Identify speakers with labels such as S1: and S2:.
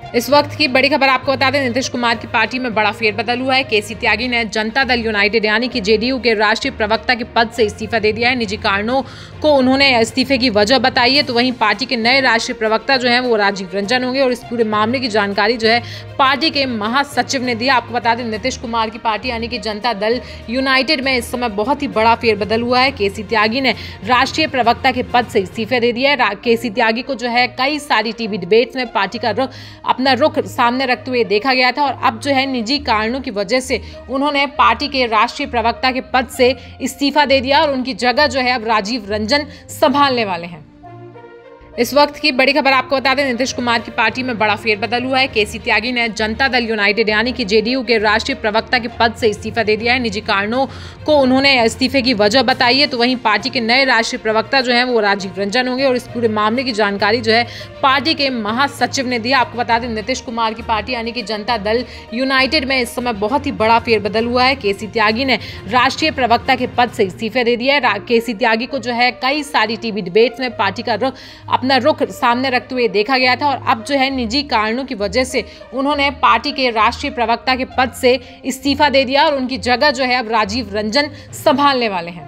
S1: इस वक्त की बड़ी खबर आपको बता दें, नीतीश कुमार की पार्टी में बड़ा फेरबदल हुआ है। केसी त्यागी ने जनता दल यूनाइटेड यानी कि जेडीयू के राष्ट्रीय प्रवक्ता के पद से इस्तीफा दे दिया है। निजी कारणों को उन्होंने इस्तीफे की वजह बताई है। तो वहीं पार्टी के नए राष्ट्रीय प्रवक्ता जो है वो राजीव रंजन होंगे और इस पूरे मामले की जानकारी जो है पार्टी के महासचिव ने दिया। आपको बता दें, नीतीश कुमार की पार्टी यानी कि जनता दल यूनाइटेड में इस समय बहुत ही बड़ा फेरबदल हुआ है। केसी त्यागी ने राष्ट्रीय प्रवक्ता के पद से इस्तीफा दे दिया है। केसी त्यागी को जो है कई सारी टीवी डिबेट्स में पार्टी का अपना रुख सामने रखते हुए देखा गया था और अब जो है निजी कारणों की वजह से उन्होंने पार्टी के राष्ट्रीय प्रवक्ता के पद से इस्तीफा दे दिया और उनकी जगह जो है अब राजीव रंजन संभालने वाले हैं। इस वक्त की बड़ी खबर आपको बता दें, नीतीश कुमार की पार्टी में बड़ा फेरबदल हुआ है। केसी त्यागी ने जनता दल यूनाइटेड यानी कि जेडीयू के राष्ट्रीय प्रवक्ता के पद से इस्तीफा दे दिया है। निजी कारणों को उन्होंने इस्तीफे की वजह बताई है। तो वहीं पार्टी के नए राष्ट्रीय प्रवक्ता जो है वो राजीव रंजन होंगे और इस पूरे मामले की जानकारी जो है पार्टी के महासचिव ने दिया। आपको बता दें, नीतीश कुमार की पार्टी यानी कि जनता दल यूनाइटेड में इस समय बहुत ही बड़ा फेरबदल हुआ है। केसी त्यागी ने राष्ट्रीय प्रवक्ता के पद से इस्तीफा दे दिया है। केसी त्यागी को जो है कई सारी टीवी डिबेट्स में पार्टी का अपना रुख सामने रखते हुए देखा गया था और अब जो है निजी कारणों की वजह से उन्होंने पार्टी के राष्ट्रीय प्रवक्ता के पद से इस्तीफा दे दिया और उनकी जगह जो है अब राजीव रंजन संभालने वाले हैं।